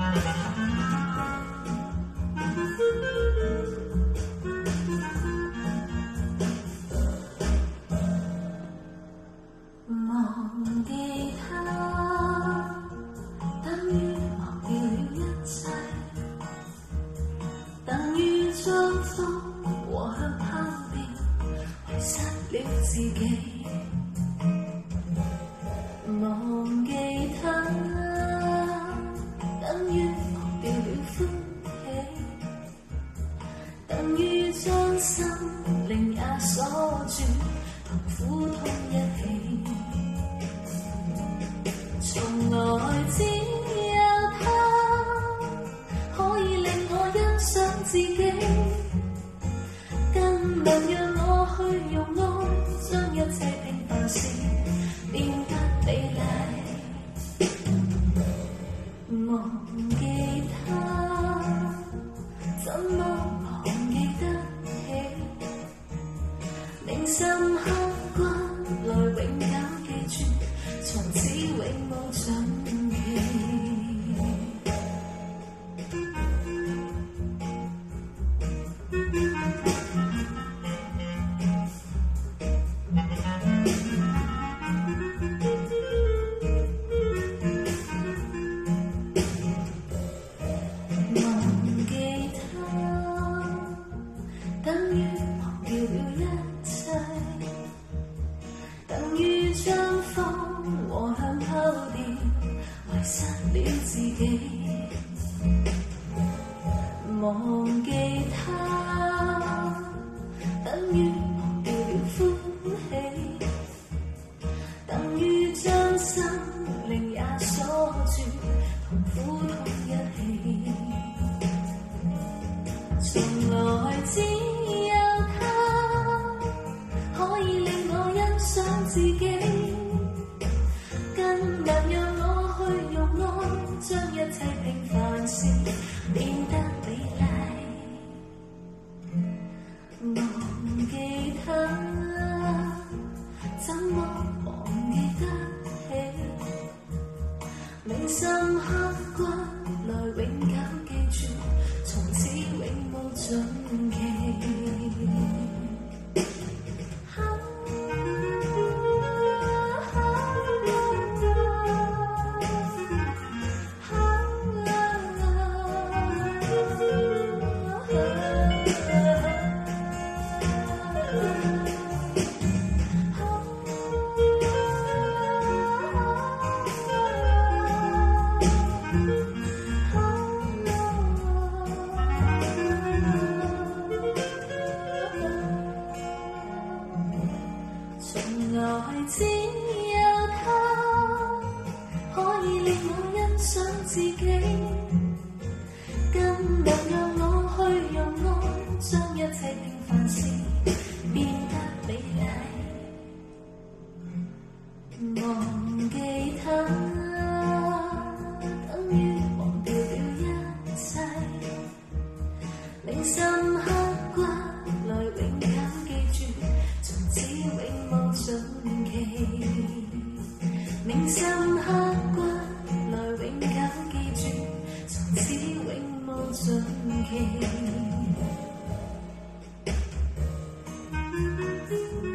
忘記他，等於忘掉了一切，等於將風和香拋掉，遺失了自己。忘記他，等於忘掉了歡喜，等於將心靈也鎖住，同苦痛一起。從來只有他可以令我欣賞自己，更能讓我去用愛將一切平凡事變得美麗。忘記他，怎麼忘記得起？銘心刻骨來永久記住，從此永無盡期。忘記他，等於忘掉了一切，等於將風和香拋掉，遺失了自己。忘記他，等於忘掉了歡喜，等於將心靈也鎖住，同苦痛一起。從來只有他可以令我欣賞自己，更能讓我去用愛將一切平凡事變得美麗。忘記他，怎麼忘記得起？銘心刻骨來永久記住，從此永無盡期。從來只有他可以令我欣賞自己，更能讓我去用愛將一切平凡事變得美麗。忘記他，等於忘掉了一切，銘心刻骨來永久記住，從此永無盡期。銘心刻骨來永久記住，從此永無盡期。